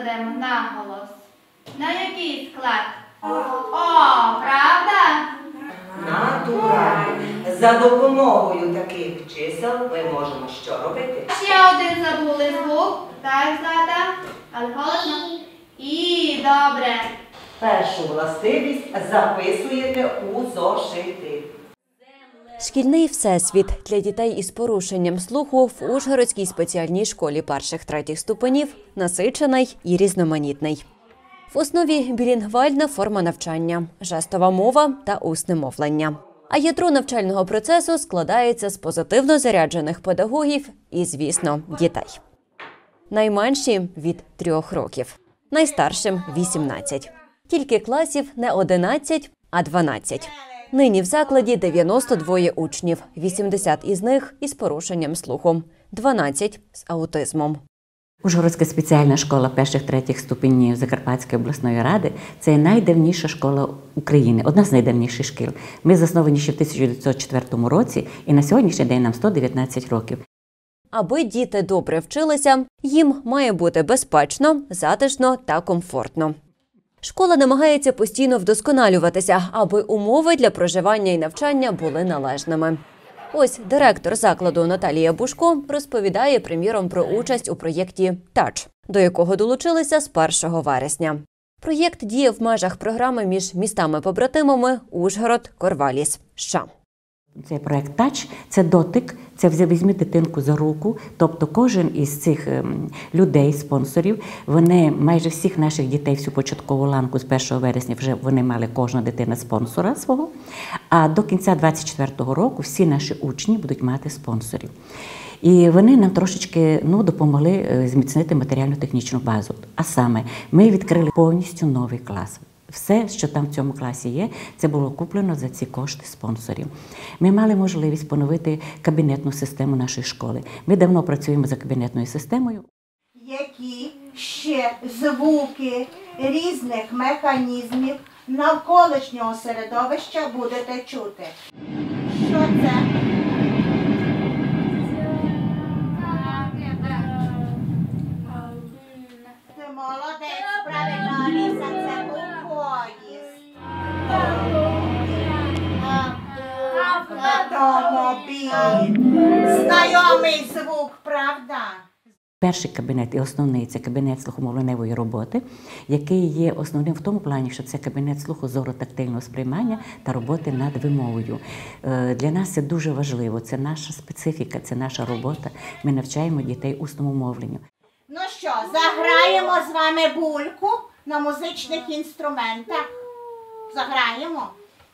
викладемо наголос. На який склад? О, правда? Натурально. За допомогою таких чисел ми можемо що робити? Ще один забули звук. Так, Злата? Але голосно. І, добре. Першу властивість записуєте у зошити. Шкільний всесвіт для дітей із порушенням слуху в Ужгородській спеціальній школі перших-третіх ступенів насичений і різноманітний. В основі білінгвальна форма навчання, жестова мова та усне мовлення. А ядро навчального процесу складається з позитивно заряджених педагогів і, звісно, дітей. Найменші – від 3 років, найстаршим – 18. Тільки класів не 11, а 12. Нині в закладі 92 учнів, 80 із них із порушенням слуху, 12 з аутизмом. Ужгородська спеціальна школа перших-третіх ступенів Закарпатської обласної ради – це найдавніша школа України, одна з найдавніших шкіл. Ми засновані ще в 1904 році і на сьогоднішній день нам 119 років. Аби діти добре вчилися, їм має бути безпечно, затишно та комфортно. Школа намагається постійно вдосконалюватися, аби умови для проживання і навчання були належними. Ось директор закладу Наталія Бушко розповідає, приміром, про участь у проєкті «Тач», до якого долучилися з 1 вересня. Проєкт діє в межах програми між містами-побратимами Ужгород, Корваліс, США. Цей проєкт «Тач» – це дотик, це візьми дитинку за руку, тобто кожен із цих людей, спонсорів, вони майже всіх наших дітей, всю початкову ланку з 1 вересня вже вони мали кожна дитина спонсора свого, а до кінця 2024 року всі наші учні будуть мати спонсорів. І вони нам трошечки допомогли зміцнити матеріально-технічну базу. А саме, ми відкрили повністю новий клас. Все, що там в цьому класі є, це було куплено за ці кошти спонсорів. Ми мали можливість поновити кабінетну систему нашої школи. Ми давно працюємо за кабінетною системою. Які ще звуки різних механізмів навколишнього середовища будете чути? Що це? Ти молодець, правильно, Аліса, це був поїзд. Автомобіль. Знайомий звук, правда? Перший кабінет і основний – це кабінет слухомовленнєвої роботи, який є основним в тому плані, що це кабінет слухозоротактильного сприймання та роботи над вимовою. Для нас це дуже важливо, це наша специфіка, це наша робота. Ми навчаємо дітей усному мовленню. Ну що, заграємо з вами бульку на музичних інструментах? Заграємо?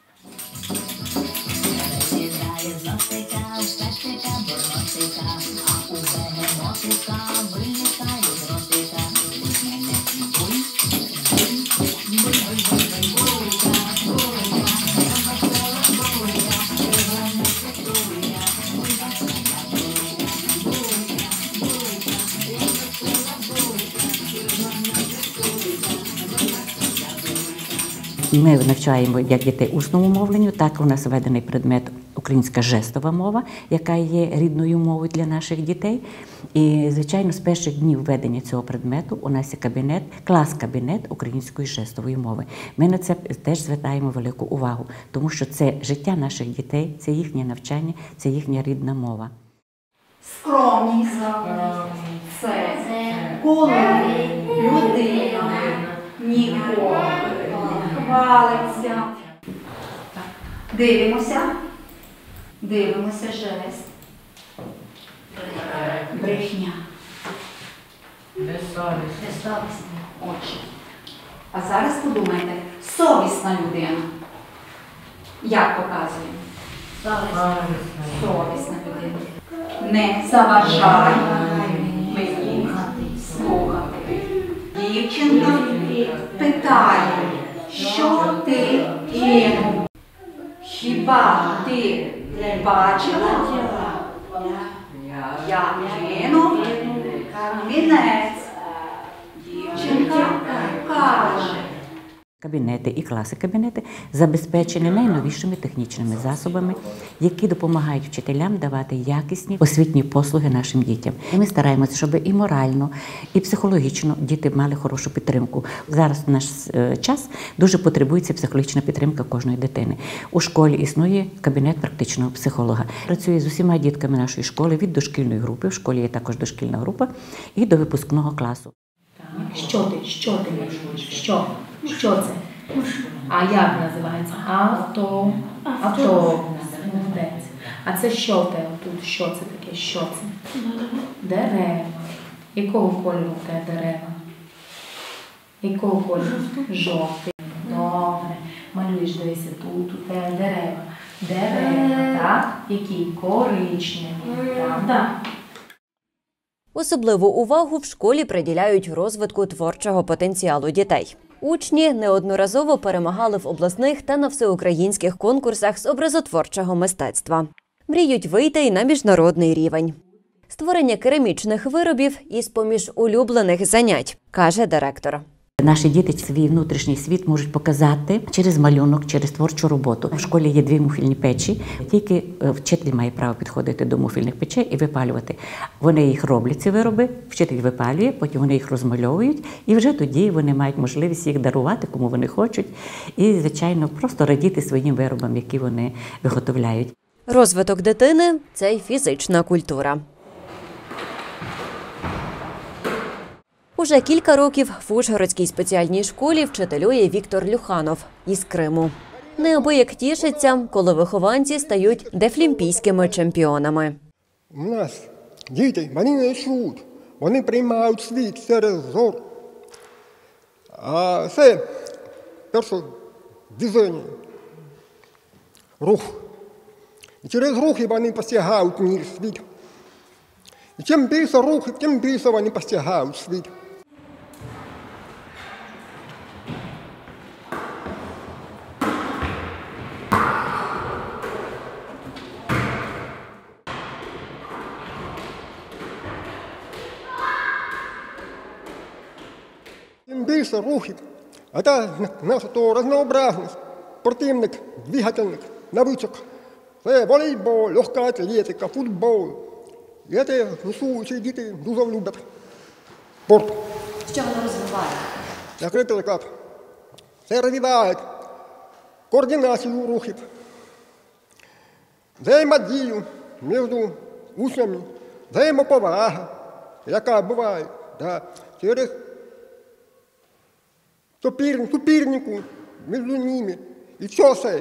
Ми навчаємо як дітей усному мовленню, так у нас введений предмет українська жестова мова, яка є рідною мовою для наших дітей. І, звичайно, з перших днів введення цього предмету у нас є клас-кабінет української жестової мови. Ми на це теж звертаємо велику увагу, тому що це життя наших дітей, це їхнє навчання, це їхня рідна мова. Скромність – це коли людина ніколи хвалиться. Дивимося жест. Брехня. Безсовісні очі. А зараз подумайте, совісна людина. Як показує? Совісна людина. Не заважай мені слухати. Дівчинка питає, що ти кинув? Хіба ти бачила? Я кинув камінець. Дівчинка каже. Кабінети і класи-кабінети забезпечені найновішими технічними засобами, які допомагають вчителям давати якісні освітні послуги нашим дітям. І ми стараємося, щоб і морально, і психологічно діти мали хорошу підтримку. Зараз в наш час дуже потребується психологічна підтримка кожної дитини. У школі існує кабінет практичного психолога. Працює з усіма дітками нашої школи від дошкільної групи, в школі є також дошкільна група, і до випускного класу. Що ти? Що це? А як називається? Автобус. Молодець. А це що в тебе тут? Що це таке? Що це? Дерева. Якого кольору в тебе дерева? Якого кольору? Жовтий. Добре. Малюєш, дивися, тут у тебе дерева. Дерева, так? Які? Коричневі. Правда? Особливу увагу в школі приділяють розвитку творчого потенціалу дітей. Учні неодноразово перемагали в обласних та на всеукраїнських конкурсах з образотворчого мистецтва. Мріють вийти й на міжнародний рівень. Створення керамічних виробів із-поміж улюблених занять, каже директор. Наші діти свій внутрішній світ можуть показати через малюнок, через творчу роботу. В школі є 2 муфельні печі, тільки вчитель має право підходити до муфельних печей і випалювати. Вони їх роблять, ці вироби, вчитель випалює, потім вони їх розмальовують, і вже тоді вони мають можливість їх дарувати, кому вони хочуть, і, звичайно, просто радіти своїм виробам, які вони виготовляють. Розвиток дитини – це й фізична культура. Уже кілька років в Ужгородській спеціальній школі вчителює Віктор Люханов із Криму. Неабияк тішиться, коли вихованці стають дефлімпійськими чемпіонами. У нас діти, вони не чують, вони приймають світ через зор. А це перше движення, рух. І через рухи вони постигають мир, світ. І чим більше рухів, тим більше вони постигають світ. Тим більше рухів, а це наша разнообразність, спортивних, двигательних навичок. Це волейбол, легка атлетика, футбол. І це несучі діти дуже люблять спорт. Що воно розвиває? Наприклад, це розвиває координацію рухів, взаємодію між учнями, взаємоповага, яка буває через супернику між ними. І все це.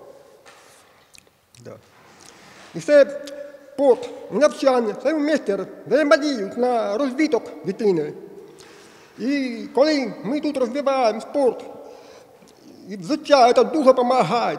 І це спорт, навчання, це вместе взаємодіють на розвиток дитини. І коли ми тут розвиваємо спорт, і взуття це дуже допомагає.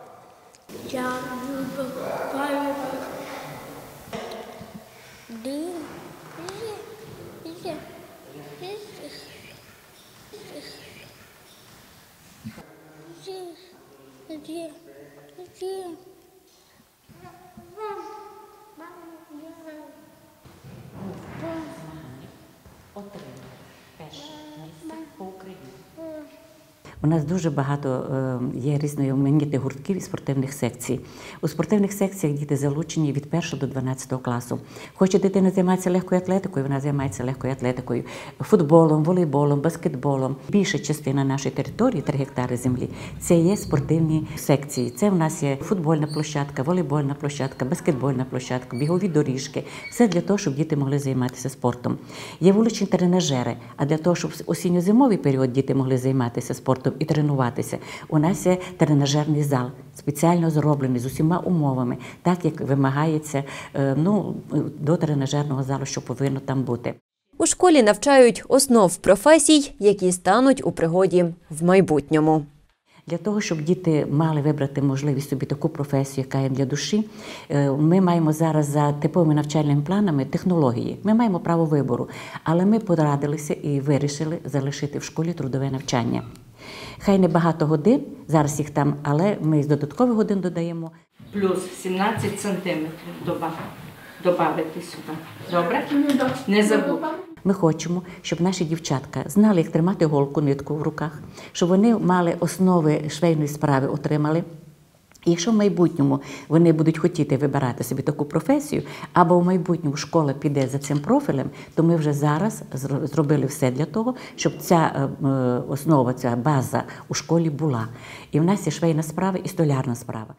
У нас дуже багато є різноманітних гуртків і спортивних секцій. У спортивних секціях діти залучені від 1 до 12 класу. Хоче дитина займатися легкою атлетикою, вона займається легкою атлетикою, футболом, волейболом, баскетболом. Більша частина нашої території, 3 гектари землі, це є спортивні секції. Це в нас є футбольна площадка, волейбольна площадка, баскетбольна площадка, бігові доріжки. Все для того, щоб діти могли займатися спортом. Є вуличні тренажери, а для того, щоб в осінньо-зимовий період діти могли займатися спортом і тренуватися, у нас є тренажерний зал, спеціально зроблений з усіма умовами, так як вимагається до тренажерного залу, що повинно там бути. У школі навчають основ професій, які стануть у пригоді в майбутньому. Для того, щоб діти мали вибрати можливість собі таку професію, яка є для душі, ми маємо зараз за типовими навчальними планами технології. Ми маємо право вибору, але ми порадилися і вирішили залишити в школі трудове навчання. Хай не багато годин, зараз їх там, але ми з додаткових годин додаємо. Плюс 17 сантиметрів добавити сюди. Добре? Не забудь. Ми хочемо, щоб наші дівчатка знали, як тримати голку, нитку в руках, щоб вони мали основи швейної справи, отримали. І якщо в майбутньому вони будуть хотіти вибирати собі таку професію, або в майбутньому школа піде за цим профілем, то ми вже зараз зробили все для того, щоб ця основа, ця база у школі була. І в нас є швейна справа і столярна справа.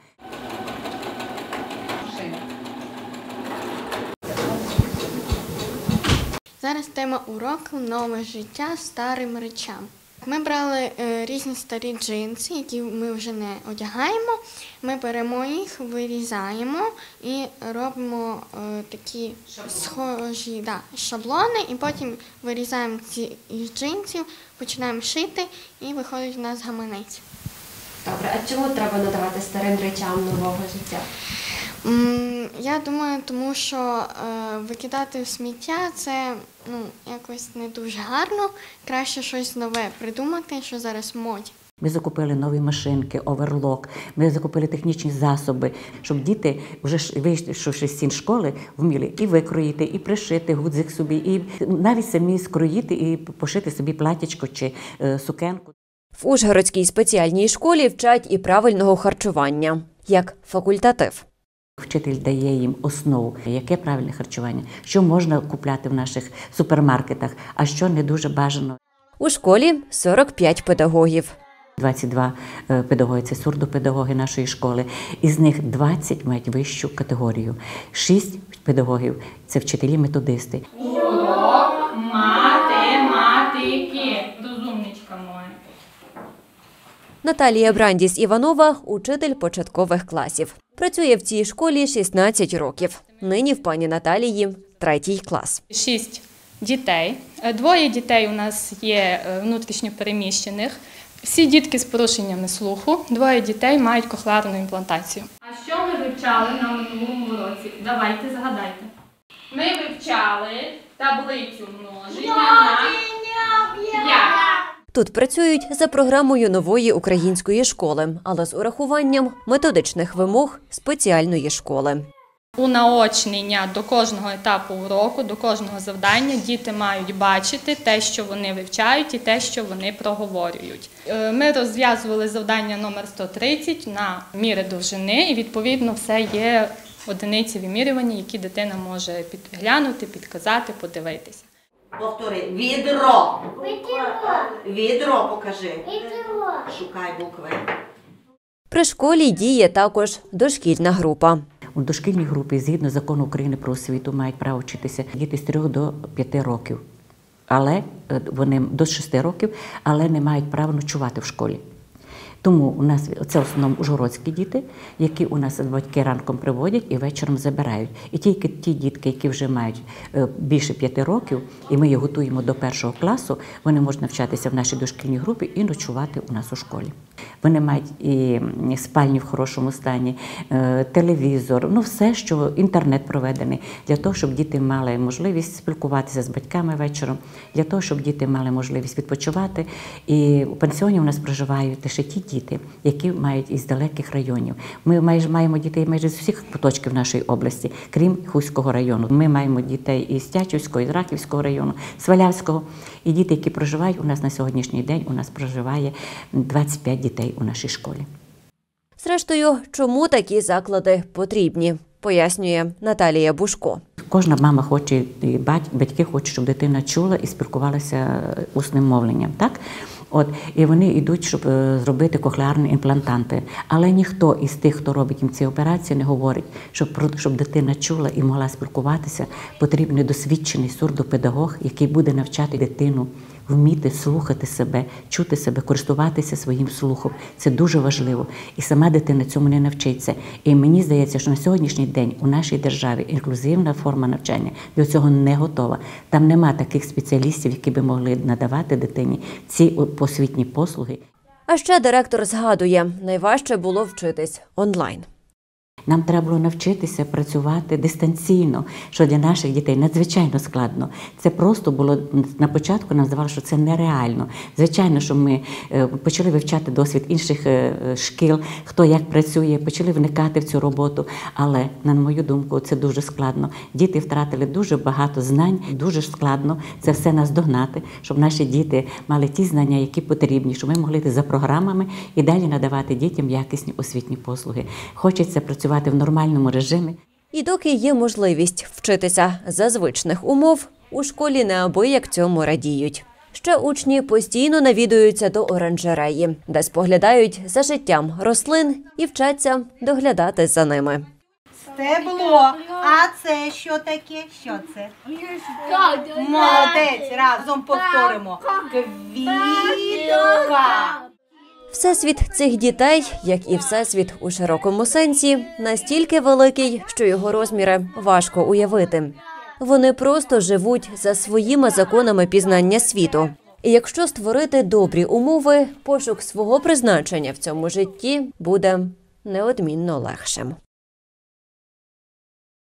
Зараз тема уроку «Нове життя старим речам». Ми брали різні старі джинси, які ми вже не одягаємо. Ми беремо їх, вирізаємо і робимо такі схожі шаблони, і потім вирізаємо ці із джинсів, починаємо шити і виходить у нас гаманець. Добре, а чому треба надавати старим речам нового життя? Я думаю, тому що викидати в сміття – це якось не дуже гарно. Краще щось нове придумати, що зараз в моді. Ми закупили нові машинки, оверлок, ми закупили технічні засоби, щоб діти, вже вийшовши з цієї школи, вміли і викроїти, і пришити гудзик собі, і навіть самі скроїти і пошити собі платячко чи сукенку. В Ужгородській спеціальній школі вчать і правильного харчування, як факультатив. Вчитель дає їм основу, яке правильне харчування, що можна купляти в наших супермаркетах, а що не дуже бажано. У школі 45 педагогів. 22 педагоги – це сурдопедагоги нашої школи. Із них 20 мають вищу категорію. 6 педагогів – це вчителі-методисти. Урок математики. Розумничка моя. Наталія Брандіс-Іванова – учитель початкових класів. Працює в цій школі 16 років. Нині в пані Наталії 3-й клас. 6 дітей. 2 дітей у нас є внутрішньо переміщених. Всі дітки з порушеннями слуху. 2 дітей мають кохлеарну імплантацію. А що ми вивчали на минулому уроці? Давайте згадайте. Ми вивчали таблицю множення на 5. Тут працюють за програмою нової української школи, але з урахуванням методичних вимог спеціальної школи. Унаочнення до кожного етапу уроку, до кожного завдання діти мають бачити те, що вони вивчають, і те, що вони проговорюють. Ми розв'язували завдання номер 130 на міри довжини, і відповідно все є одиниці вимірювання, які дитина може підглянути, підказати, подивитися. Повтори. Відро. Відро покажи. Шукай букви. При школі діє також дошкільна група. У дошкільній групі, згідно закону України про освіту, мають право вчитися діти з 3 до 5 років. Але вони до 6 років, але не мають права ночувати в школі. Тому у нас це в основному ужгородські діти, які у нас батьки ранком приводять і вечором забирають. І тільки ті дітки, які вже мають більше 5 років, і ми їх готуємо до 1 класу, вони можуть навчатися в нашій дошкільній групі і ночувати у нас у школі. Вони мають і спальні в хорошому стані, телевізор, все, що інтернет проведений, для того, щоб діти мали можливість спілкуватися з батьками вечором, для того, щоб діти мали можливість відпочивати. І у пансіоні у нас проживають лише ті діти, які мають із далеких районів. Ми маємо дітей майже з усіх куточків нашої області, крім Хуського району. Ми маємо дітей із Тячівського, із Рахівського району, Свалявського. І діти, які проживають у нас на сьогоднішній день, у нас проживає 25 дітей у нашій школі. Зрештою, чому такі заклади потрібні, пояснює Наталія Бушко. Кожна мама хоче, і батьки хочуть, щоб дитина чула і спілкувалася усним мовленням, так? І вони йдуть, щоб зробити кохлеарні імплантанти. Але ніхто із тих, хто робить їм ці операції, не говорить, щоб дитина чула і могла спілкуватися, потрібний досвідчений сурдопедагог, який буде навчати дитину вміти слухати себе, чути себе, користуватися своїм слухом. Це дуже важливо. І сама дитина цьому не навчиться. І мені здається, що на сьогоднішній день у нашій державі інклюзивна форма навчання до цього не готова. Там нема таких спеціалістів, які би могли надавати дитині ці освітні послуги. А ще директор згадує, найважче було вчитись онлайн. Нам треба було навчитися працювати дистанційно, що для наших дітей надзвичайно складно. Це просто було, на початку нам здавалося, що це нереально. Звичайно, що ми почали вивчати досвід інших шкіл, хто як працює, почали вникати в цю роботу, але, на мою думку, це дуже складно. Діти втратили дуже багато знань, дуже складно це все наздогнати, щоб наші діти мали ті знання, які потрібні, щоб ми могли йти за програмами і далі надавати дітям якісні освітні послуги. Хочеться працювати в нормальному режимі. І доки є можливість вчитися за звичних умов, у школі неабияк цьому радіють. Ще учні постійно навідуються до оранжереї, де споглядають за життям рослин і вчаться доглядати за ними. Стебло. А це що таке? Що це? Молодець. Разом повторимо. Квітка. Всесвіт цих дітей, як і всесвіт у широкому сенсі, настільки великий, що його розміри важко уявити. Вони просто живуть за своїми законами пізнання світу. І якщо створити добрі умови, пошук свого призначення в цьому житті буде неодмінно легшим.